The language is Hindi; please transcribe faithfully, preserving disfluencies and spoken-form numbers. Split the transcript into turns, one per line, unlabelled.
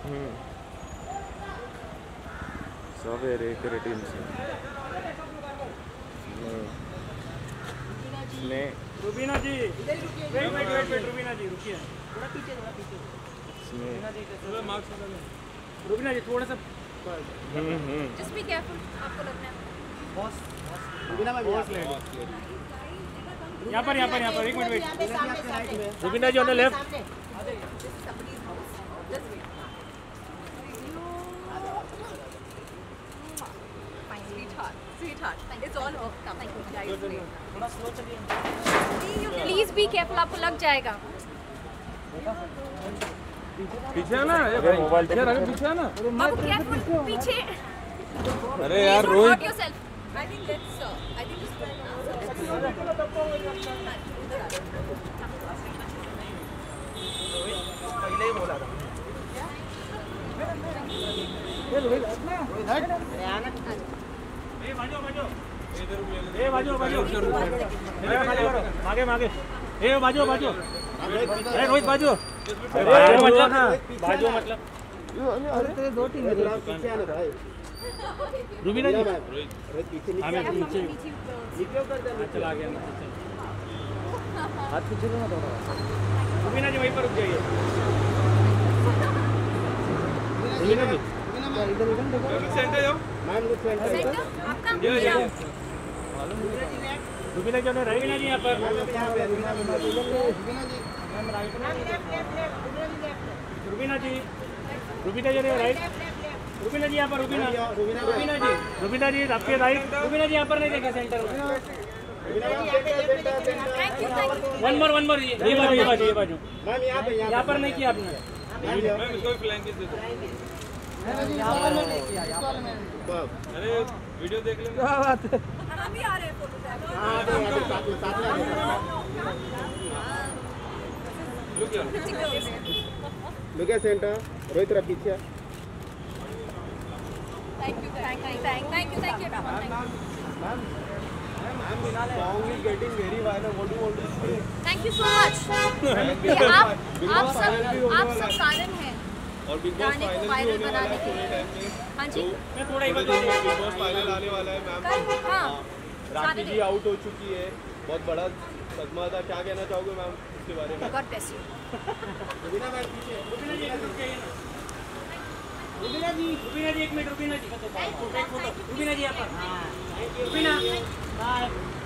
सवेरे क्रेटिन से ने
Rubina ji wait wait wait wait Rubina ji रुकिए थोड़ा पीछे थोड़ा पीछे रुबीना जी थोड़ा मार्क्स लगा ले रुबीना जी थोड़ा सा
hmm hmm
just be careful आपको लगना है
बॉस रुबीना मैं बॉस ले यहां पर यहां पर यहां पर एक minute wait Rubina ji on the left
please be careful आपको लग जाएगा
पीछे आना मोबाइल पीछे रख पीछे आना
बाबू केयरफुल पीछे
अरे यार Rohit
I think let's I think just
पहले ही बोला था ये रोहित रोहित हट अरे आना ए बाजू बाजू ए बाजू बाजू मागे मागे ए बाजू बाजू अरे रोहित बाजू मतलब बाजू मतलब अरे तेरे दो टीम पीछे आना भाई रुबीना जी रोहित पीछे नहीं हमें पीछे नीचे कर देना चला गया ना हाथ पीछे ना थोड़ा रुबीना जी वहीं पर रुक जाइए रुबीना जी इधर इधर देखो सेंटर जाओ मैम लुक सेंटर
आपका
रुबीना जी ने राइट ना जी यहां पर यहां पे Rubina ji ma'am right ma'am left left left Rubina ji Rubina ji ने राइट रुबीना जी यहां पर रुबीना रुबीना जी रुबीना जी आपके राइट रुबीना जी यहां पर नहीं देखे centre one more one more ये बाजू ये बाजू ये बाजू मैम यहां पे यहां पर नहीं किया आपने मैम इसको फ्लैंक दे दो यहां पर नहीं किया यहां पर अरे वीडियो देख लेंगे क्या बात है
हम भी आ रहे हैं फोटो
हां साथ में साथ में look look at centre Rohit रा पीछे
thank you thank you thank you thank you
ma'am song is getting very viral. What do you want to say?
Thank you so much आप आप सब आप सब कारण हैं
और बिग बॉस फाइनल
वायरल बनाने के लिए हाँ जी
मैं थोड़ा ही बता
बिग बॉस फाइनल आने वाला है मैम
हाँ
राखी जी आउट हो चुकी है बहुत बड़ा सदमा था क्या कहना चाहोगे मैम इसके बारे में
God bless you
Rubina ma'am पीछे रुबीना जी रुक जाइए ना रुबीना जी रुबीना जी एक मिनट रुबीना जी फोटो रुबीना जी यहां पर हां रुबीना बाय